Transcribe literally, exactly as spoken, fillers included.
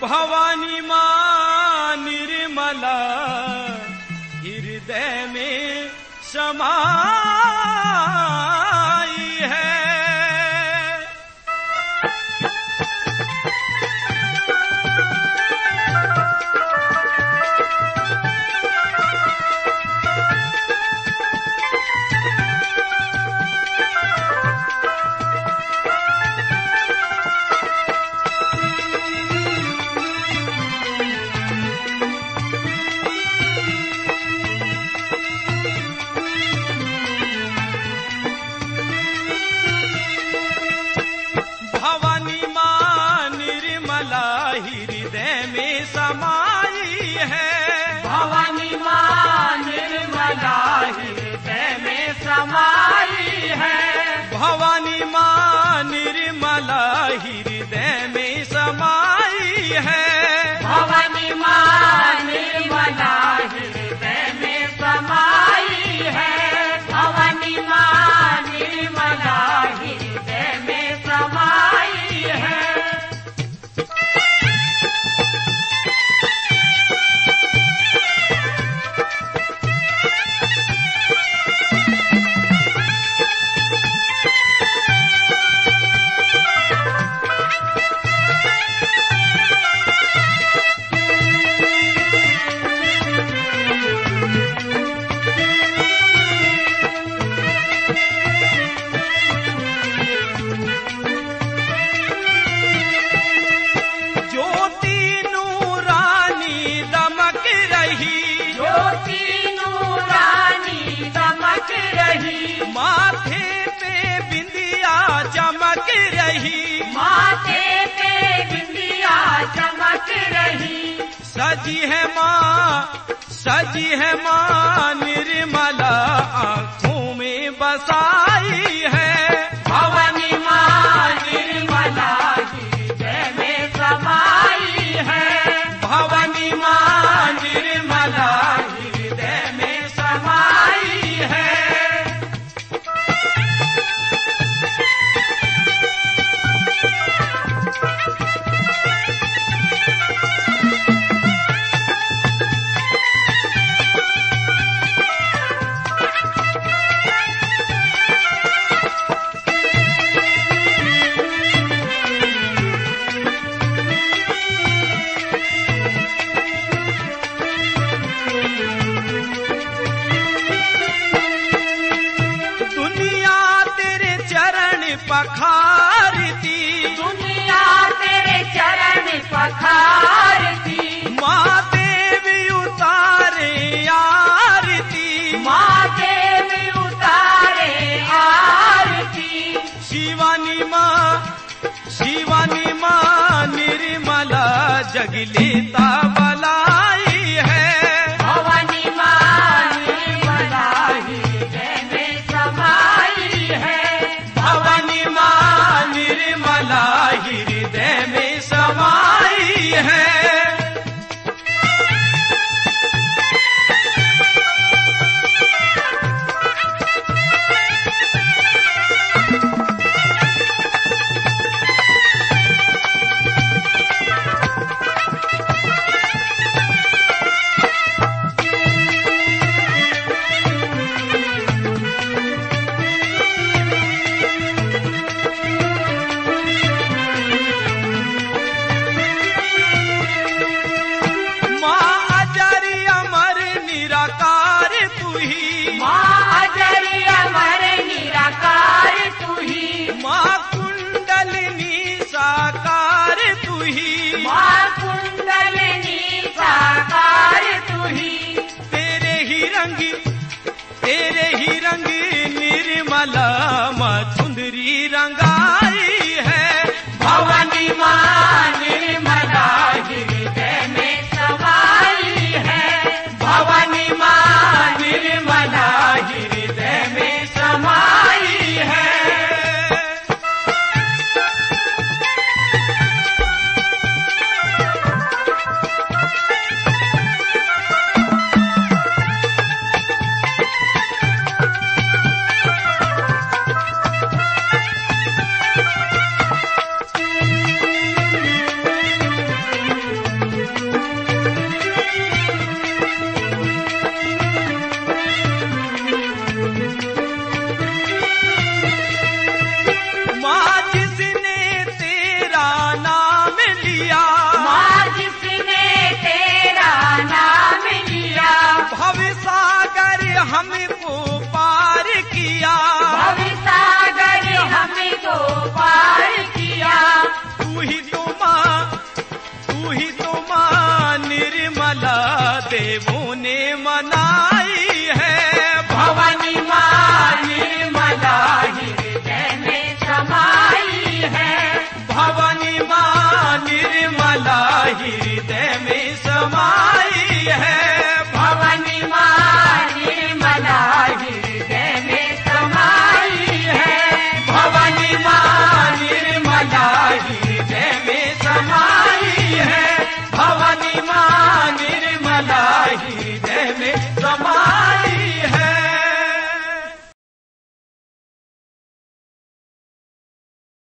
भवानी मां निर्मला हृदय में समाई है। भवानी मां निर्मला हृदय में समाई है। भवानी मां निर्मला हृदय में समाई है। भवानी मां निर्मला हृदय में समाई है। माथे पे बिंदिया चमक रही, माथे पे बिंदिया चमक रही। सजी है मां, सजी है मां निर्मला आंखों में बसाई है। भवानी मां निर्मला हृदय में समाई है। भवानी मां निर्मला हृदय में समाई है। पखारती दुनिया तेरे चरण पखारती। माँ देवी उतारे आरती, माँ देवी उतारे आरती। शिवानी माँ, शिवानी माँ निर्मला जगलेता बलाई है। भवानी मां निर्मला हृदय में समाई है। भवानी मां निर्मला हृदय में समाई है। तेरे ही रंग निर्मला मधुंदरी रंगाई है। भवानी मां निर्मला हृदय में समाई है। भवानी मां निर्मला हृदय में समाई है। हृदय में